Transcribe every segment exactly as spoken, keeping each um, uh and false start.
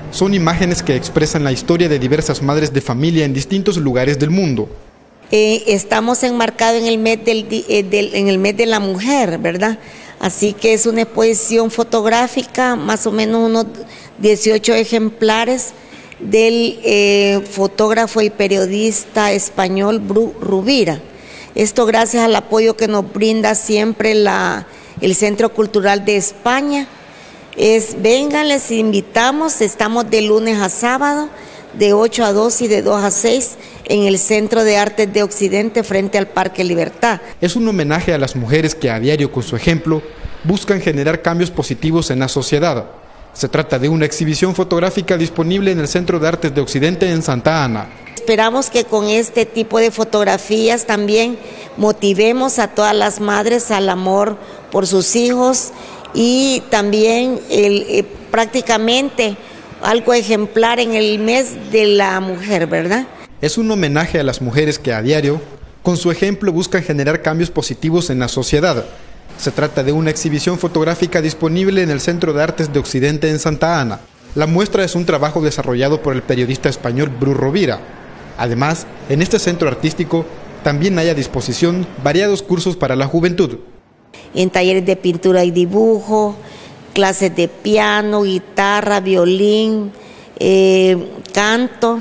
son imágenes que expresan la historia de diversas madres de familia en distintos lugares del mundo. Eh, estamos enmarcados en el mes del, eh, del, en el mes de la mujer, ¿verdad? Así que es una exposición fotográfica, más o menos unos dieciocho ejemplares del eh, fotógrafo y periodista español Bru Rovira. Esto gracias al apoyo que nos brinda siempre la, el Centro Cultural de España. Es, vengan, les invitamos, estamos de lunes a sábado, de ocho a dos y de dos a seis en el Centro de Artes de Occidente frente al Parque Libertad. Es un homenaje a las mujeres que a diario con su ejemplo buscan generar cambios positivos en la sociedad. Se trata de una exhibición fotográfica disponible en el Centro de Artes de Occidente en Santa Ana. Esperamos que con este tipo de fotografías también motivemos a todas las madres al amor por sus hijos y también el, eh, prácticamente algo ejemplar en el mes de la mujer, ¿verdad? Es un homenaje a las mujeres que a diario, con su ejemplo, buscan generar cambios positivos en la sociedad. Se trata de una exhibición fotográfica disponible en el Centro de Artes de Occidente en Santa Ana. La muestra es un trabajo desarrollado por el periodista español Bru Rovira. Además, en este centro artístico también hay a disposición variados cursos para la juventud. En talleres de pintura y dibujo, clases de piano, guitarra, violín, eh, canto,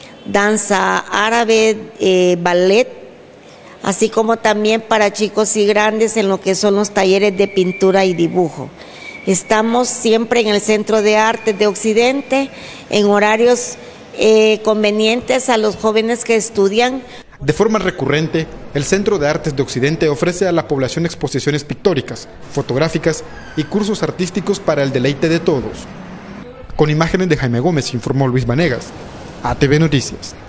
danza árabe, eh, ballet, así como también para chicos y grandes en lo que son los talleres de pintura y dibujo. Estamos siempre en el Centro de Artes de Occidente, en horarios eh, convenientes a los jóvenes que estudian. De forma recurrente, el Centro de Artes de Occidente ofrece a la población exposiciones pictóricas, fotográficas y cursos artísticos para el deleite de todos. Con imágenes de Jaime Gómez, informó Luis Vanegas, A T V Noticias.